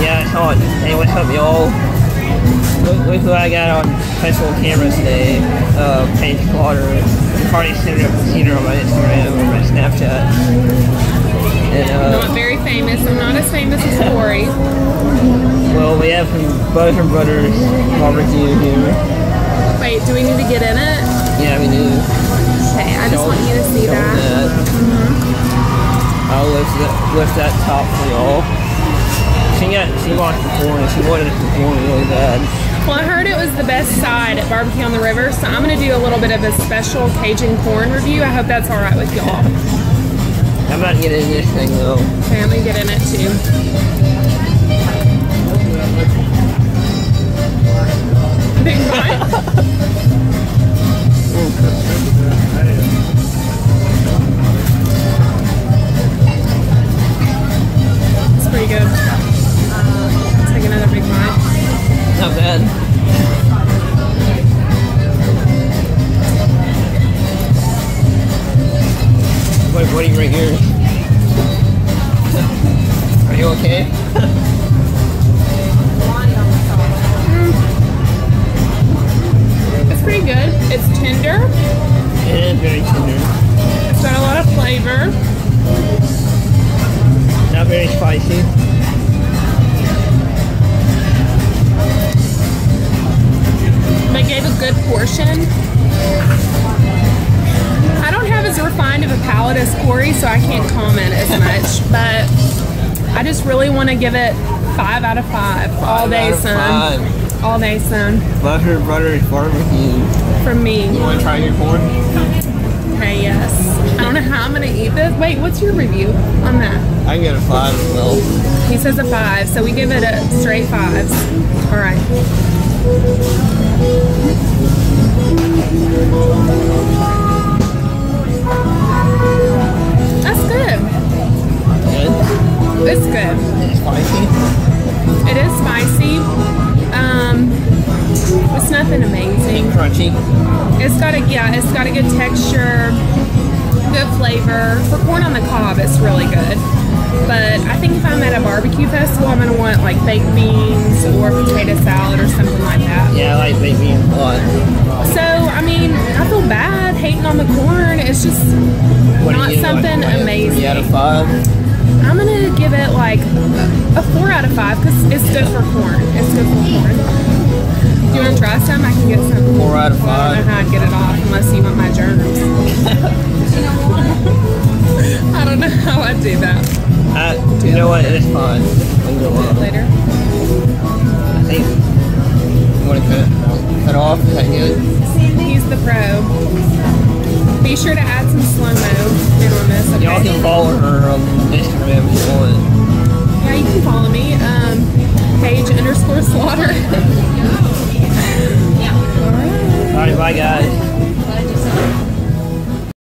Yeah, I saw it. Hey, what's up, y'all? Look who I got on special camera today. Paige Slaughter. You probably seen her on my Instagram or my Snapchat. And, not very famous. I'm not as famous as Corey. Well, we have some Buzzard Brothers barbecue here. Wait, do we need to get in it? Yeah, we do. Okay, I just want you to see that. I'll lift that top for y'all. She watched before and she wanted it before really bad. Well, I heard it was the best side at Barbecue on the River, so I'm going to do a little bit of a special Cajun corn review. I hope that's alright with y'all. I'm not getting in this thing though. Okay, I'm going to get in it too. Big bite? It's pretty good. Take another big bite. Not bad. What are you right here? Are you okay? It's pretty good. It's tender. It is very tender. It's got a lot of flavor. Not very spicy. They gave a good portion. I don't have as refined of a palate as Corey, so I can't comment as much, but I just really want to give it 5 out of 5. All day, son. All day, son. Buzzard Brothers barbecue. From me. You want to try your corn? Okay, yes. I don't know how I'm going to eat this. Wait, what's your review on that? I can get a 5 as well. He says a 5, so we give it a straight 5s. All right. That's good. Good? It's good. It's spicy? It is spicy. It's nothing amazing. Crunchy? It's got a good texture, good flavor. For corn on the cob, it's really good. But I think if I'm at a barbecue festival, I'm gonna want like baked beans or potato salad or something like that. Yeah, I like baked beans a lot. So, I mean, I feel bad hating on the corn. It's just not something amazing. 3 out of 5? I'm gonna give it like a 4 out of 5 because it's good for corn. It's good for corn. Do you want to try some? I can get some. 4 out of 5. Well, I don't know how I'd get it off unless you want my germs. I don't know how I'd do that. You know what? It's fine. We can go up. Later. I think you want to cut off. Is that good? He's the pro. Be sure to add some slow-mo on this. Okay? Y'all can follow her on Instagram if you want. Yeah, you can follow me. Paige _ Slaughter. Alright, bye guys.